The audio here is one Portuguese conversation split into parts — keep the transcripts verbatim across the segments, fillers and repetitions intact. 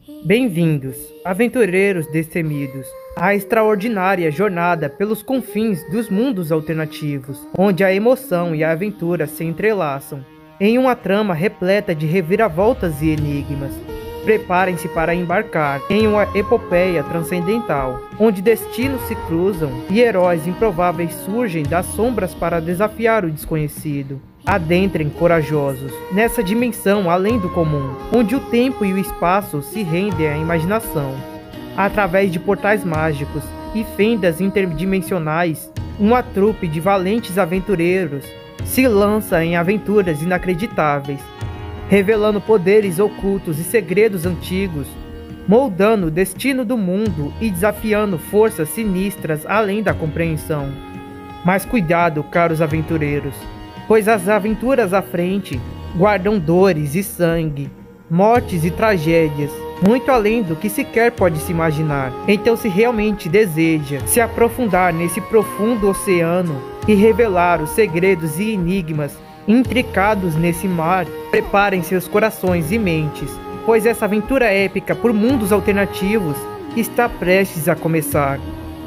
Bem-vindos, aventureiros destemidos, à extraordinária jornada pelos confins dos mundos alternativos, onde a emoção e a aventura se entrelaçam, em uma trama repleta de reviravoltas e enigmas. Preparem-se para embarcar em uma epopeia transcendental, onde destinos se cruzam e heróis improváveis surgem das sombras para desafiar o desconhecido. Adentrem corajosos nessa dimensão além do comum, onde o tempo e o espaço se rendem à imaginação. Através de portais mágicos e fendas interdimensionais, uma trupe de valentes aventureiros se lança em aventuras inacreditáveis, revelando poderes ocultos e segredos antigos, moldando o destino do mundo e desafiando forças sinistras além da compreensão. Mas cuidado, caros aventureiros, pois as aventuras à frente guardam dores e sangue, mortes e tragédias, muito além do que sequer pode se imaginar. Então, se realmente deseja se aprofundar nesse profundo oceano e revelar os segredos e enigmas intricados nesse mar, preparem seus corações e mentes, pois essa aventura épica por mundos alternativos está prestes a começar.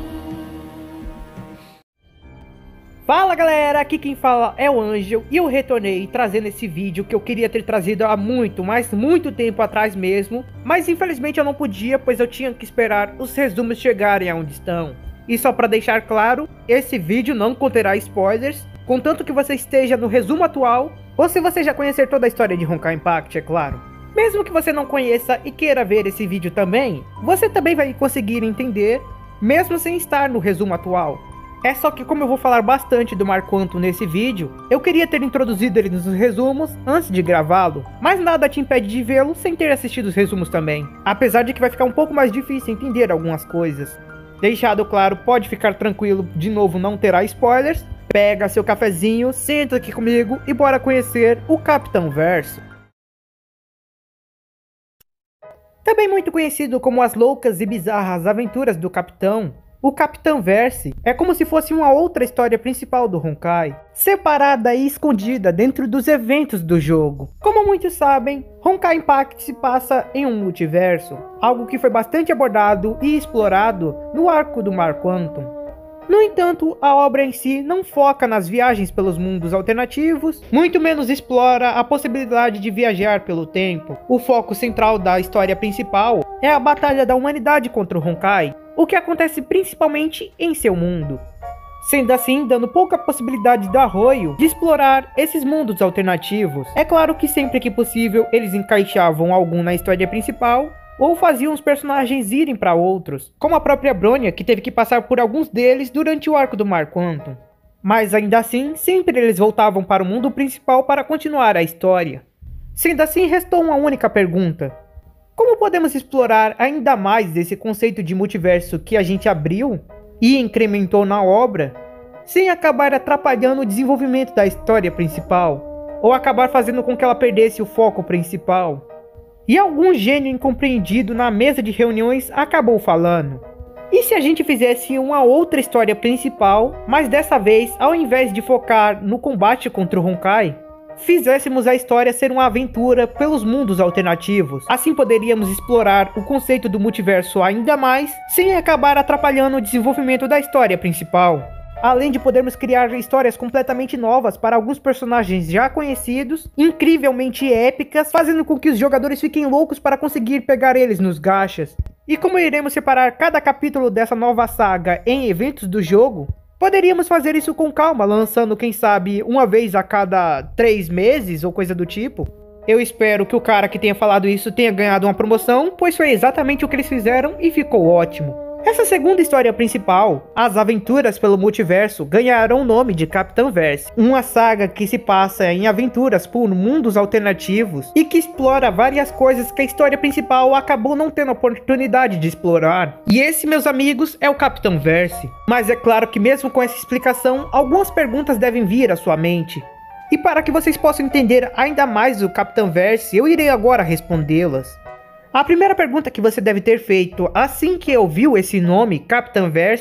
Fala galera, aqui quem fala é o Ângel e eu retornei trazendo esse vídeo que eu queria ter trazido há muito, mas muito tempo atrás mesmo, mas infelizmente eu não podia, pois eu tinha que esperar os resumos chegarem aonde estão. E só para deixar claro, esse vídeo não conterá spoilers, contanto que você esteja no resumo atual, ou se você já conhecer toda a história de Honkai Impact, é claro. Mesmo que você não conheça e queira ver esse vídeo também, você também vai conseguir entender, mesmo sem estar no resumo atual. É só que como eu vou falar bastante do Mar Quantum nesse vídeo, eu queria ter introduzido ele nos resumos antes de gravá-lo, mas nada te impede de vê-lo sem ter assistido os resumos também, apesar de que vai ficar um pouco mais difícil entender algumas coisas. Deixado claro, pode ficar tranquilo, de novo não terá spoilers. Pega seu cafezinho, senta aqui comigo e bora conhecer o Capitão Verso. Também muito conhecido como as loucas e bizarras aventuras do Capitão, o Capitão Verso é como se fosse uma outra história principal do Honkai, separada e escondida dentro dos eventos do jogo. Como muitos sabem, Honkai Impact se passa em um multiverso, algo que foi bastante abordado e explorado no arco do Mar Quantum. No entanto, a obra em si não foca nas viagens pelos mundos alternativos, muito menos explora a possibilidade de viajar pelo tempo. O foco central da história principal é a batalha da humanidade contra o Honkai, o que acontece principalmente em seu mundo. Sendo assim, dando pouca possibilidade do Arroio de explorar esses mundos alternativos. É claro que sempre que possível eles encaixavam algum na história principal, ou faziam os personagens irem para outros, como a própria Bronya, que teve que passar por alguns deles durante o arco do Mar Quantum. Mas ainda assim, sempre eles voltavam para o mundo principal para continuar a história. Sendo assim, restou uma única pergunta: como podemos explorar ainda mais desse conceito de multiverso que a gente abriu e incrementou na obra, sem acabar atrapalhando o desenvolvimento da história principal, ou acabar fazendo com que ela perdesse o foco principal? E algum gênio incompreendido na mesa de reuniões acabou falando: e se a gente fizesse uma outra história principal, mas dessa vez, ao invés de focar no combate contra o Honkai, fizéssemos a história ser uma aventura pelos mundos alternativos? Assim poderíamos explorar o conceito do multiverso ainda mais, sem acabar atrapalhando o desenvolvimento da história principal. Além de podermos criar histórias completamente novas para alguns personagens já conhecidos, incrivelmente épicas, fazendo com que os jogadores fiquem loucos para conseguir pegar eles nos gachas. E como iremos separar cada capítulo dessa nova saga em eventos do jogo, poderíamos fazer isso com calma, lançando quem sabe uma vez a cada três meses ou coisa do tipo. Eu espero que o cara que tenha falado isso tenha ganhado uma promoção, pois foi exatamente o que eles fizeram e ficou ótimo. Essa segunda história principal, as aventuras pelo multiverso, ganharam o nome de Capitão Verso, uma saga que se passa em aventuras por mundos alternativos e que explora várias coisas que a história principal acabou não tendo oportunidade de explorar. E esse, meus amigos, é o Capitão Verso. Mas é claro que mesmo com essa explicação, algumas perguntas devem vir à sua mente. E para que vocês possam entender ainda mais o Capitão Verso, eu irei agora respondê-las. A primeira pergunta que você deve ter feito assim que ouviu esse nome, Capitão Verso,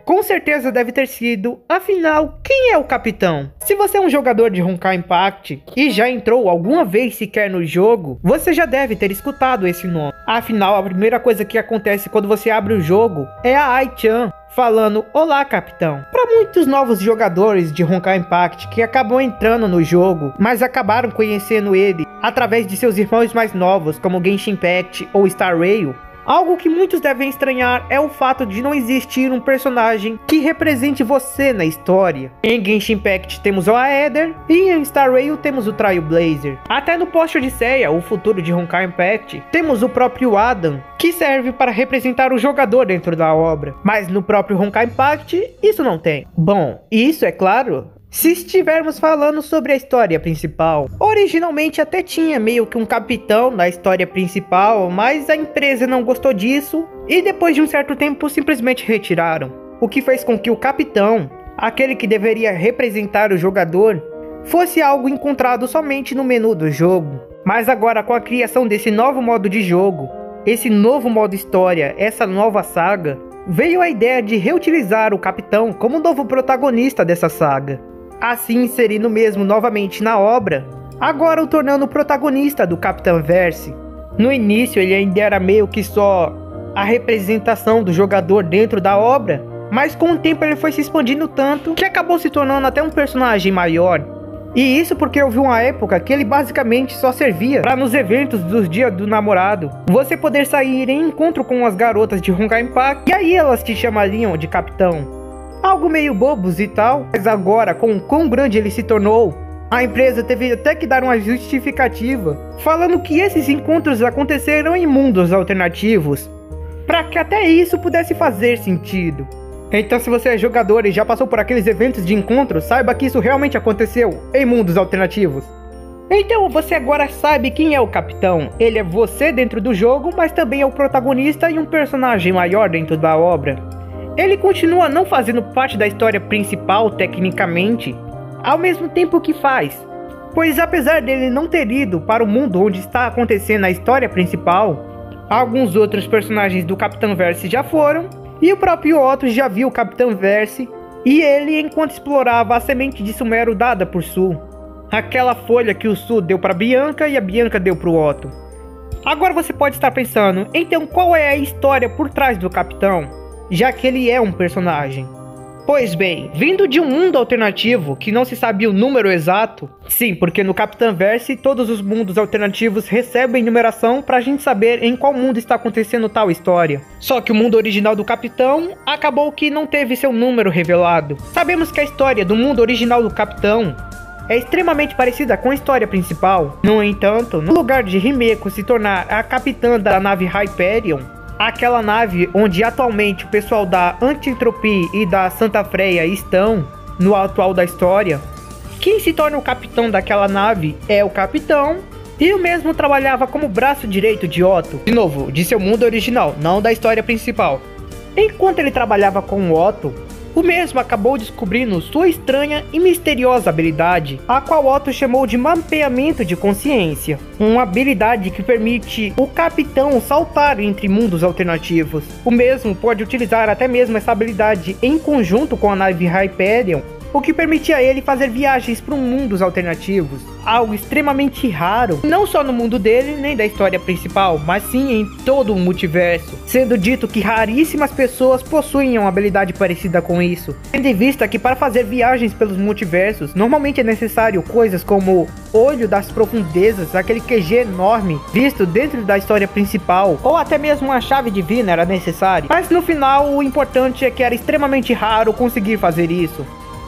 com certeza deve ter sido, afinal, quem é o capitão? Se você é um jogador de Honkai Impact e já entrou alguma vez sequer no jogo, você já deve ter escutado esse nome. Afinal, a primeira coisa que acontece quando você abre o jogo é a Ai-chan falando olá capitão. Para muitos novos jogadores de Honkai Impact que acabam entrando no jogo, mas acabaram conhecendo ele através de seus irmãos mais novos como Genshin Impact ou Star Rail, algo que muitos devem estranhar é o fato de não existir um personagem que represente você na história. Em Genshin Impact temos o Aether e em Star Rail temos o Trailblazer. Até no Post-Odisseia, o futuro de Honkai Impact, temos o próprio Adam, que serve para representar o jogador dentro da obra. Mas no próprio Honkai Impact, isso não tem. Bom, isso é claro se estivermos falando sobre a história principal. Originalmente até tinha meio que um capitão na história principal, mas a empresa não gostou disso e depois de um certo tempo simplesmente retiraram. O que fez com que o capitão, aquele que deveria representar o jogador, fosse algo encontrado somente no menu do jogo. Mas agora com a criação desse novo modo de jogo, esse novo modo história, essa nova saga, veio a ideia de reutilizar o capitão como novo protagonista dessa saga, assim inserindo mesmo novamente na obra, agora o tornando o protagonista do Capitão Verse. No início ele ainda era meio que só a representação do jogador dentro da obra, mas com o tempo ele foi se expandindo tanto que acabou se tornando até um personagem maior. E isso porque houve uma época que ele basicamente só servia para nos eventos dos dias do namorado você poder sair em encontro com as garotas de Honkai Impact e aí elas te chamariam de capitão. Algo meio bobos e tal, mas agora com o quão grande ele se tornou, a empresa teve até que dar uma justificativa, falando que esses encontros aconteceram em mundos alternativos, para que até isso pudesse fazer sentido. Então se você é jogador e já passou por aqueles eventos de encontro, saiba que isso realmente aconteceu em mundos alternativos. Então você agora sabe quem é o capitão. Ele é você dentro do jogo, mas também é o protagonista e um personagem maior dentro da obra. Ele continua não fazendo parte da história principal tecnicamente, ao mesmo tempo que faz, pois apesar dele não ter ido para o mundo onde está acontecendo a história principal, alguns outros personagens do Capitão Verse já foram, e o próprio Otto já viu o Capitão Verse, e ele enquanto explorava a semente de Sumero dada por Su, aquela folha que o Su deu para Bianca e a Bianca deu para o Otto. Agora você pode estar pensando, então qual é a história por trás do Capitão, já que ele é um personagem? Pois bem, vindo de um mundo alternativo que não se sabia o número exato, sim, porque no Capitão Verse todos os mundos alternativos recebem numeração pra gente saber em qual mundo está acontecendo tal história. Só que o mundo original do Capitão acabou que não teve seu número revelado. Sabemos que a história do mundo original do Capitão é extremamente parecida com a história principal. No entanto, no lugar de Himeko se tornar a capitã da nave Hyperion, aquela nave onde atualmente o pessoal da Anti-Entropy e da Santa Freya estão, no atual da história, quem se torna o capitão daquela nave é o capitão, e o mesmo trabalhava como braço direito de Otto, de novo, de seu mundo original, não da história principal. Enquanto ele trabalhava com Otto, o mesmo acabou descobrindo sua estranha e misteriosa habilidade, a qual Otto chamou de mapeamento de consciência, uma habilidade que permite o capitão saltar entre mundos alternativos. O mesmo pode utilizar até mesmo essa habilidade em conjunto com a nave Hyperion, o que permitia a ele fazer viagens para mundos alternativos, algo extremamente raro, não só no mundo dele, nem da história principal, mas sim em todo o multiverso, sendo dito que raríssimas pessoas possuem uma habilidade parecida com isso, tendo em vista que para fazer viagens pelos multiversos, normalmente é necessário coisas como Olho das Profundezas, aquele Q G enorme, visto dentro da história principal, ou até mesmo uma chave divina era necessário, mas no final o importante é que era extremamente raro conseguir fazer isso.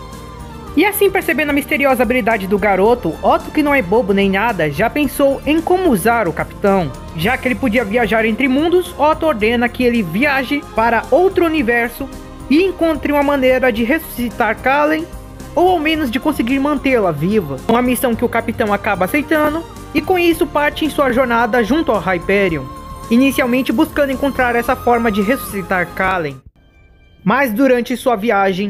E assim, percebendo a misteriosa habilidade do garoto, Otto, que não é bobo nem nada, já pensou em como usar o capitão. Já que ele podia viajar entre mundos, Otto ordena que ele viaje para outro universo e encontre uma maneira de ressuscitar Kallen, ou ao menos de conseguir mantê-la viva. Uma missão que o capitão acaba aceitando, e com isso parte em sua jornada junto ao Hyperion, inicialmente buscando encontrar essa forma de ressuscitar Kallen. Mas durante sua viagem,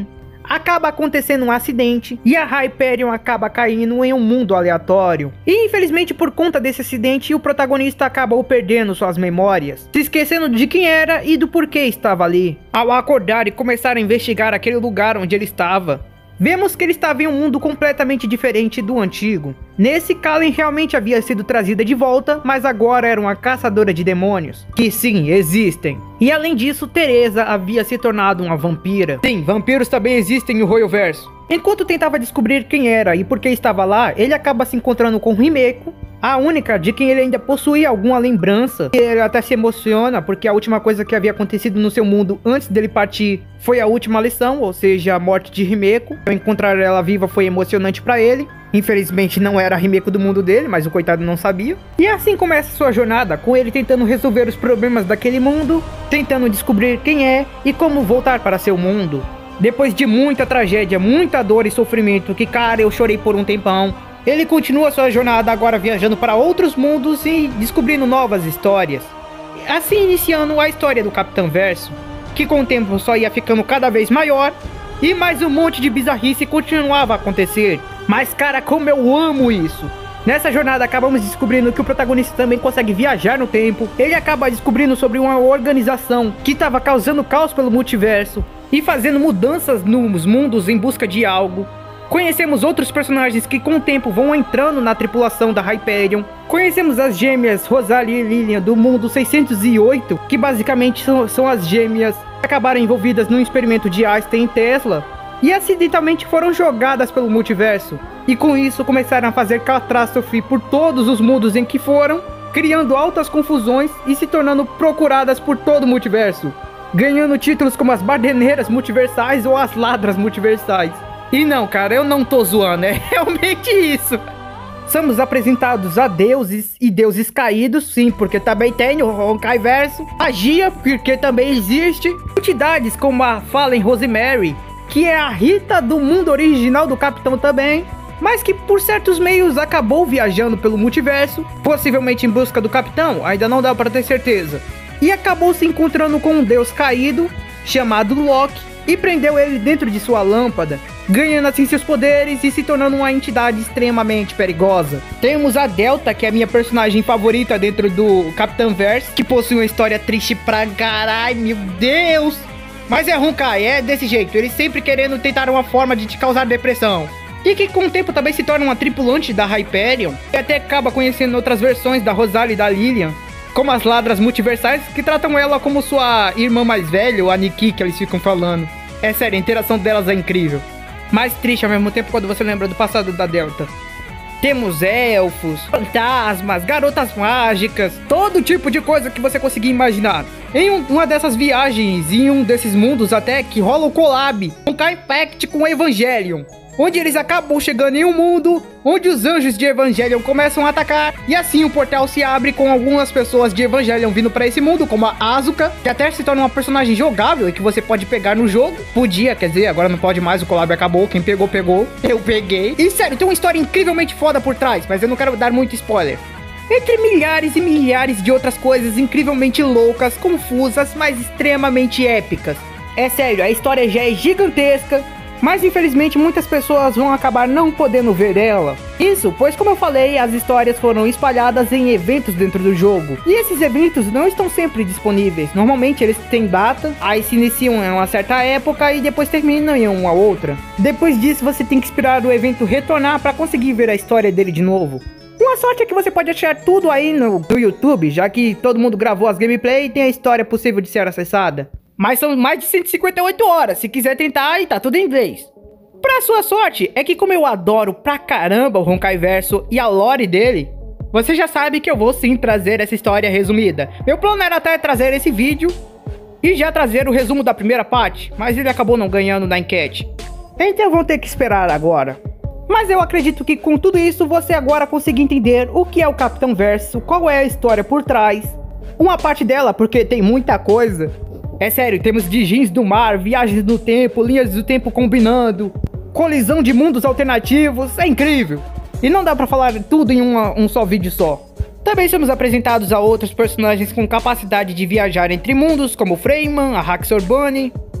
acaba acontecendo um acidente e a Hyperion acaba caindo em um mundo aleatório. E infelizmente por conta desse acidente o protagonista acabou perdendo suas memórias, se esquecendo de quem era e do porquê estava ali. Ao acordar e começar a investigar aquele lugar onde ele estava, vemos que ele estava em um mundo completamente diferente do antigo. Nesse, Kallen realmente havia sido trazida de volta, mas agora era uma caçadora de demônios, que sim, existem. E além disso, Teresa havia se tornado uma vampira. Sim, vampiros também existem no Royoverso. Enquanto tentava descobrir quem era e por que estava lá, ele acaba se encontrando com Himeko, a única de quem ele ainda possuía alguma lembrança. Ele até se emociona porque a última coisa que havia acontecido no seu mundo antes dele partir foi a última lição, ou seja, a morte de Himeko. Encontrar ela viva foi emocionante para ele. Infelizmente não era a Himeko do mundo dele, mas o coitado não sabia. E assim começa sua jornada, com ele tentando resolver os problemas daquele mundo, tentando descobrir quem é e como voltar para seu mundo. Depois de muita tragédia, muita dor e sofrimento, que cara, eu chorei por um tempão, ele continua sua jornada agora viajando para outros mundos e descobrindo novas histórias. Assim iniciando a história do Capitão Verso, que com o tempo só ia ficando cada vez maior, e mais um monte de bizarrice continuava a acontecer. Mas cara, como eu amo isso! Nessa jornada acabamos descobrindo que o protagonista também consegue viajar no tempo. Ele acaba descobrindo sobre uma organização que estava causando caos pelo multiverso e fazendo mudanças nos mundos em busca de algo. Conhecemos outros personagens que com o tempo vão entrando na tripulação da Hyperion. Conhecemos as gêmeas Rosalie e Lilian do mundo seiscentos e oito, que basicamente são, são as gêmeas que acabaram envolvidas num experimento de Einstein e Tesla e acidentalmente foram jogadas pelo multiverso. E com isso começaram a fazer catástrofe por todos os mundos em que foram, criando altas confusões e se tornando procuradas por todo o multiverso, ganhando títulos como as Bardeneiras Multiversais ou as Ladras Multiversais. E não, cara, eu não tô zoando, é realmente isso. Somos apresentados a deuses e deuses caídos, sim, porque também tem o Honkai Verso. Magia, porque também existe. Entidades como a Fallen Rosemary, que é a Rita do mundo original do Capitão também, mas que por certos meios acabou viajando pelo multiverso, possivelmente em busca do Capitão, ainda não dá pra ter certeza. E acabou se encontrando com um deus caído, chamado Loki, e prendeu ele dentro de sua lâmpada, ganhando assim seus poderes e se tornando uma entidade extremamente perigosa. Temos a Delta, que é a minha personagem favorita dentro do Capitão Verso, que possui uma história triste pra caralho, meu Deus! Mas é Honkai, é desse jeito, eles sempre querendo tentar uma forma de te causar depressão. E que com o tempo também se torna uma tripulante da Hyperion, e até acaba conhecendo outras versões da Rosalie e da Lilian, como as Ladras Multiversais, que tratam ela como sua irmã mais velha, ou a Nikki, que eles ficam falando. É sério, a interação delas é incrível. Mais triste ao mesmo tempo quando você lembra do passado da Delta. Temos elfos, fantasmas, garotas mágicas, todo tipo de coisa que você conseguir imaginar. Em um, uma dessas viagens, em um desses mundos até, que rola um collab, um Honkai Pact com Evangelion, onde eles acabam chegando em um mundo onde os anjos de Evangelion começam a atacar, e assim o portal se abre com algumas pessoas de Evangelion vindo pra esse mundo, como a Asuka, que até se torna uma personagem jogável e que você pode pegar no jogo. Podia, quer dizer, agora não pode mais, o collab acabou, quem pegou, pegou. Eu peguei. E sério, tem uma história incrivelmente foda por trás, mas eu não quero dar muito spoiler. Entre milhares e milhares de outras coisas incrivelmente loucas, confusas, mas extremamente épicas. É sério, a história já é gigantesca, mas infelizmente muitas pessoas vão acabar não podendo ver ela. Isso, pois como eu falei, as histórias foram espalhadas em eventos dentro do jogo. E esses eventos não estão sempre disponíveis. Normalmente eles têm data, aí se iniciam em uma certa época e depois terminam em uma outra. Depois disso você tem que esperar o evento retornar para conseguir ver a história dele de novo. Uma sorte é que você pode achar tudo aí no, no YouTube, já que todo mundo gravou as gameplay e tem a história possível de ser acessada. Mas são mais de cento e cinquenta e oito horas, se quiser tentar aí tá tudo em inglês. Pra sua sorte, é que como eu adoro pra caramba o Honkai Verso e a lore dele, você já sabe que eu vou sim trazer essa história resumida. Meu plano era até trazer esse vídeo e já trazer o resumo da primeira parte, mas ele acabou não ganhando na enquete. Então vão ter que esperar agora. Mas eu acredito que com tudo isso você agora conseguiu entender o que é o Capitão Verso, qual é a história por trás, uma parte dela porque tem muita coisa. É sério, temos Djinns do mar, viagens no tempo, linhas do tempo combinando, colisão de mundos alternativos, é incrível! E não dá pra falar tudo em uma, um só vídeo só. Também somos apresentados a outros personagens com capacidade de viajar entre mundos, como Freyman, a Haxor Bunny,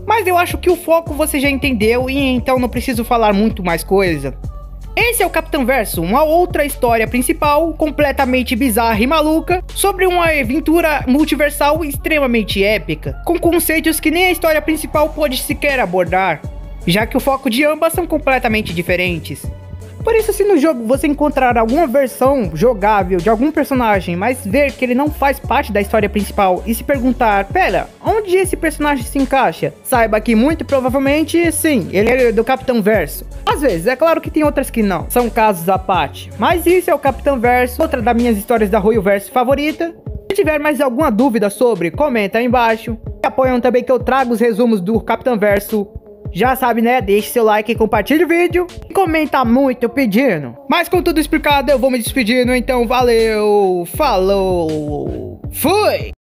Mas eu acho que o foco você já entendeu e então não preciso falar muito mais coisa. Esse é o Capitão Verso, uma outra história principal, completamente bizarra e maluca, sobre uma aventura multiversal extremamente épica, com conceitos que nem a história principal pode sequer abordar, já que o foco de ambas são completamente diferentes. Por isso, se no jogo você encontrar alguma versão jogável de algum personagem, mas ver que ele não faz parte da história principal e se perguntar, pera, onde esse personagem se encaixa? Saiba que muito provavelmente, sim, ele é do Capitão Verso. Às vezes, é claro que tem outras que não, são casos à parte. Mas isso é o Capitão Verso, outra das minhas histórias da Roio Verso favorita. Se tiver mais alguma dúvida sobre, comenta aí embaixo. E apoiam também que eu trago os resumos do Capitão Verso. Já sabe, né? Deixe seu like e compartilhe o vídeo. E comenta muito pedindo. Mas com tudo explicado, eu vou me despedindo. Então, valeu. Falou. Fui.